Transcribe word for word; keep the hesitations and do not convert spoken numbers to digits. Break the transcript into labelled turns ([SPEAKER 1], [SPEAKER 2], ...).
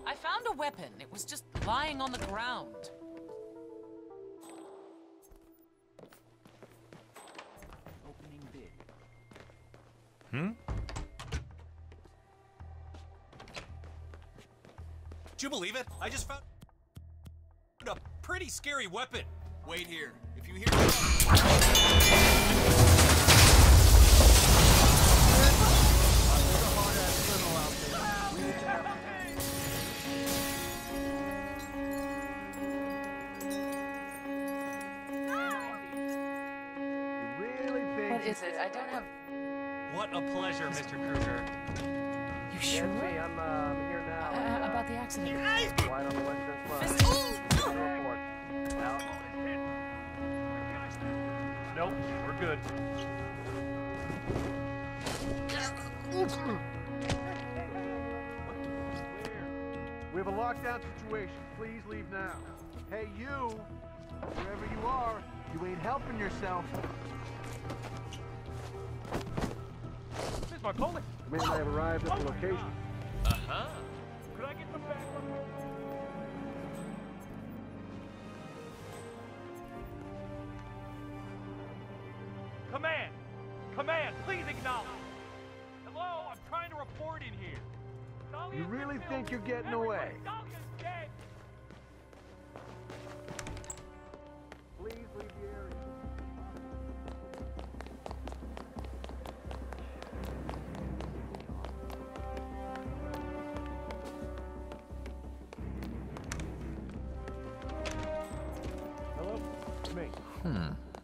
[SPEAKER 1] I found a weapon. It was just lying on the ground. Opening bid.
[SPEAKER 2] Hmm?
[SPEAKER 3] Do you believe it? I just found a pretty scary weapon. Wait here. If you hear
[SPEAKER 1] What is it? I don't have...
[SPEAKER 3] What a pleasure, Mister Kruger.
[SPEAKER 1] You sure?
[SPEAKER 4] Yes, me. I'm, uh, I'm here now.
[SPEAKER 1] Uh, about the accident.
[SPEAKER 4] White on the western front.
[SPEAKER 1] This- oh!
[SPEAKER 4] Report. Out.
[SPEAKER 2] Nope, we're good.
[SPEAKER 4] We have a lockdown situation. Please leave now. Hey, you! Wherever you are, you ain't helping yourself.
[SPEAKER 2] Miss Marconi.
[SPEAKER 4] The men have arrived at the location.
[SPEAKER 3] Uh-huh.
[SPEAKER 2] Could I get some backup? Command! Command, please acknowledge! Hello, I'm trying to report in here.
[SPEAKER 4] You really think you're getting away?
[SPEAKER 2] Dead.
[SPEAKER 4] Please leave the area. Hello? It's me.
[SPEAKER 5] Hmm.